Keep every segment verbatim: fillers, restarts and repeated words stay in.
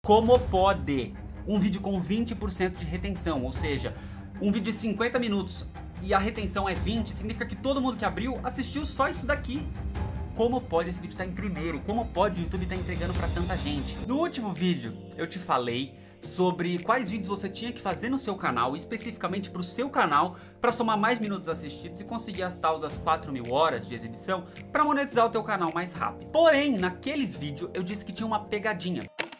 Como pode um vídeo com vinte por cento de retenção, ou seja, um vídeo de cinquenta minutos e a retenção é vinte, significa que todo mundo que abriu assistiu só isso daqui. Como pode esse vídeo estar em primeiro? Como pode o YouTube estar entregando pra tanta gente? No último vídeo eu te falei sobre quais vídeos você tinha que fazer no seu canal, especificamente para o seu canal, para somar mais minutos assistidos e conseguir as tais das quatro mil horas de exibição para monetizar o teu canal mais rápido. Porém, naquele vídeo eu disse que tinha uma pegadinha.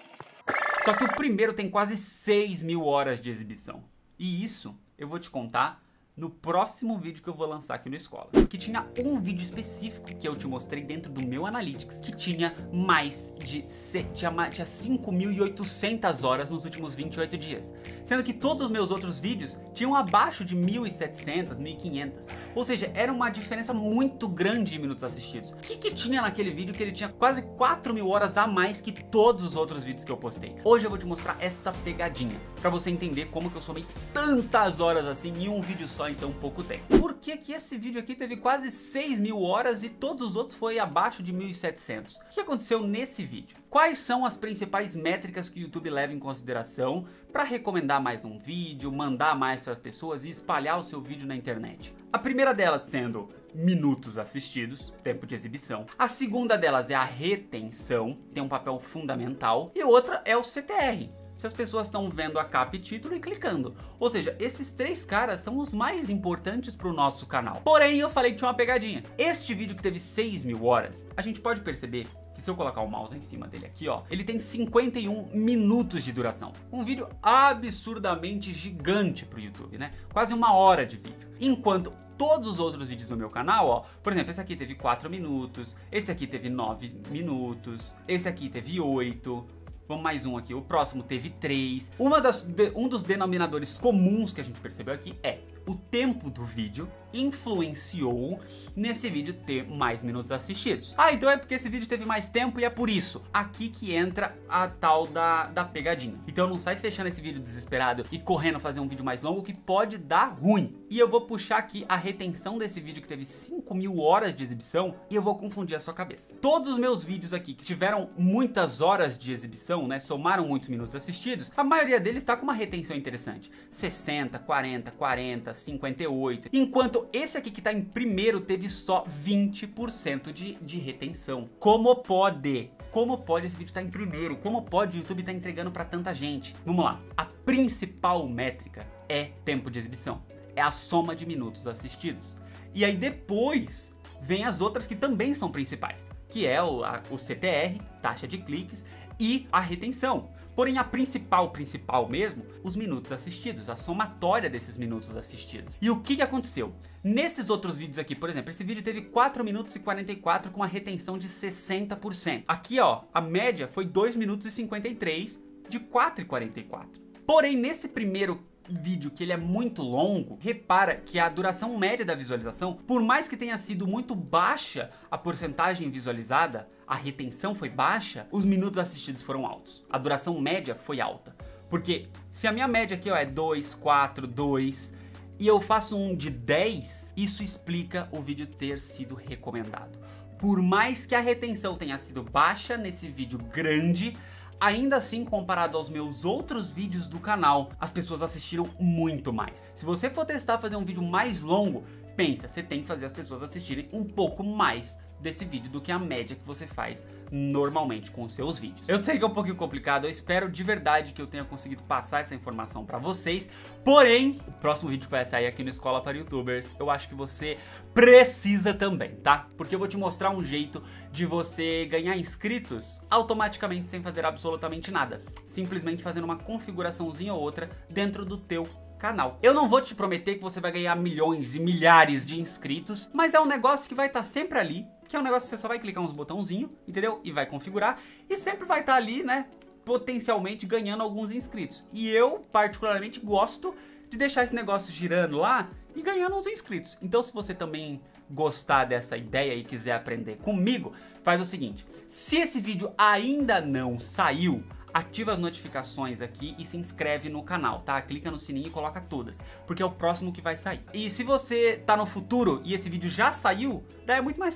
Só que o primeiro tem quase seis mil horas de exibição. E isso eu vou te contar no próximo vídeo que eu vou lançar aqui no Escola. Porque tinha um vídeo específico que eu te mostrei dentro do meu Analytics que tinha mais de tinha cinco mil e oitocentas horas nos últimos vinte e oito dias. Sendo que todos os meus outros vídeos tinham abaixo de mil e setecentas, mil e quinhentas. Ou seja, era uma diferença muito grande de minutos assistidos. O que que tinha naquele vídeo que ele tinha quase quatro mil horas a mais que todos os outros vídeos que eu postei? Hoje eu vou te mostrar essa pegadinha, pra você entender como que eu somei tantas horas assim em um vídeo só em tão pouco tempo. Por que que esse vídeo aqui teve quase seis mil horas e todos os outros foi abaixo de mil e setecentos? O que aconteceu nesse vídeo? Quais são as principais métricas que o YouTube leva em consideração para recomendar mais um vídeo, mandar mais para as pessoas e espalhar o seu vídeo na internet? A primeira delas sendo minutos assistidos, tempo de exibição. A segunda delas é a retenção, tem um papel fundamental. E outra é o C T R. Se as pessoas estão vendo a capa e título e clicando. Ou seja, esses três caras são os mais importantes para o nosso canal. Porém, eu falei que tinha uma pegadinha. Este vídeo que teve seis mil horas, a gente pode perceber que se eu colocar o mouse em cima dele aqui, ó, ele tem cinquenta e um minutos de duração. Um vídeo absurdamente gigante pro YouTube, né? Quase uma hora de vídeo. Enquanto todos os outros vídeos do meu canal, ó, por exemplo, esse aqui teve quatro minutos, esse aqui teve nove minutos, esse aqui teve oito. Vamos mais um aqui, o próximo teve três. Uma das, de, um dos denominadores comuns que a gente percebeu aqui é o tempo do vídeo influenciou nesse vídeo ter mais minutos assistidos. Ah, então é porque esse vídeo teve mais tempo e é por isso. Aqui que entra a tal da, da pegadinha. Então não sai fechando esse vídeo desesperado e correndo fazer um vídeo mais longo que pode dar ruim. E eu vou puxar aqui a retenção desse vídeo que teve cinco mil horas de exibição e eu vou confundir a sua cabeça. Todos os meus vídeos aqui que tiveram muitas horas de exibição, né, somaram muitos minutos assistidos, a maioria deles está com uma retenção interessante. sessenta, quarenta, quarenta, cinquenta e oito. Enquanto esse aqui que tá em primeiro teve só vinte por cento de, de retenção. Como pode? Como pode esse vídeo estar em primeiro? Como pode o YouTube estar entregando para tanta gente? Vamos lá. A principal métrica é tempo de exibição. É a soma de minutos assistidos. E aí depois vem as outras que também são principais, que é o, a, o C T R, taxa de cliques, e a retenção. Porém, a principal, principal mesmo, os minutos assistidos, a somatória desses minutos assistidos. E o que que aconteceu? Nesses outros vídeos aqui, por exemplo, esse vídeo teve quatro minutos e quarenta e quatro com uma retenção de sessenta por cento. Aqui, ó, a média foi dois minutos e cinquenta e três de quatro e quarenta e quatro. Porém, nesse primeiro vídeo que ele é muito longo, repara que a duração média da visualização, por mais que tenha sido muito baixa a porcentagem visualizada, a retenção foi baixa, os minutos assistidos foram altos. A duração média foi alta. Porque se a minha média aqui ó, é dois, quatro, dois e eu faço um de dez, isso explica o vídeo ter sido recomendado. Por mais que a retenção tenha sido baixa nesse vídeo grande, ainda assim, comparado aos meus outros vídeos do canal, as pessoas assistiram muito mais. Se você for testar fazer um vídeo mais longo, pensa, você tem que fazer as pessoas assistirem um pouco mais desse vídeo do que a média que você faz normalmente com os seus vídeos. Eu sei que é um pouquinho complicado, eu espero de verdade que eu tenha conseguido passar essa informação pra vocês, porém, o próximo vídeo que vai sair aqui no Escola para YouTubers, eu acho que você precisa também, tá? Porque eu vou te mostrar um jeito de você ganhar inscritos automaticamente sem fazer absolutamente nada, simplesmente fazendo uma configuraçãozinha ou outra dentro do teu canal. Eu não vou te prometer que você vai ganhar milhões e milhares de inscritos, mas é um negócio que vai estar sempre ali, que é um negócio que você só vai clicar uns botãozinhos, entendeu? E vai configurar, e sempre vai estar ali, né, potencialmente ganhando alguns inscritos. E eu, particularmente, gosto de deixar esse negócio girando lá e ganhando uns inscritos. Então, se você também gostar dessa ideia e quiser aprender comigo, faz o seguinte, se esse vídeo ainda não saiu, ativa as notificações aqui e se inscreve no canal, tá? Clica no sininho e coloca todas, porque é o próximo que vai sair. E se você tá no futuro e esse vídeo já saiu, daí é muito mais fácil.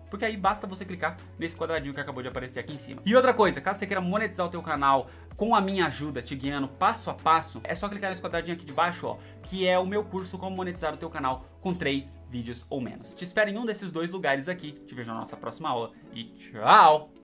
porque aí basta você clicar nesse quadradinho que acabou de aparecer aqui em cima. E outra coisa, caso você queira monetizar o teu canal com a minha ajuda, te guiando passo a passo, é só clicar nesse quadradinho aqui de baixo, ó, que é o meu curso Como Monetizar o Teu Canal com três vídeos ou menos. Te espero em um desses dois lugares aqui, te vejo na nossa próxima aula e tchau!